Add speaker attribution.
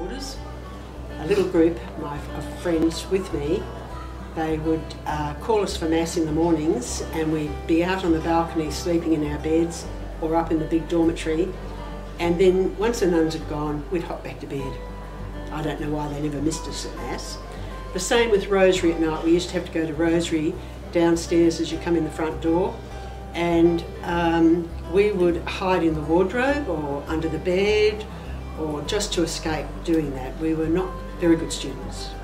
Speaker 1: daughters, a little group of friends with me. They would call us for Mass in the mornings, and we'd be out on the balcony sleeping in our beds or up in the big dormitory, and then once the nuns had gone, we'd hop back to bed. I don't know why they never missed us at Mass. The same with Rosary at night. We used to have to go to Rosary downstairs as you come in the front door, and we would hide in the wardrobe or under the bed or just to escape doing that. We were not very good students.